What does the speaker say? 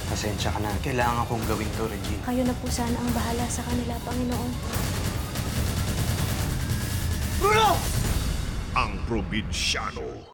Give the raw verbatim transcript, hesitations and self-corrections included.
Pasensya ka na. Kailangan kong gawin to, Regine. Kayo na po sana ang bahala sa kanila, Panginoon. Ang probinsyano.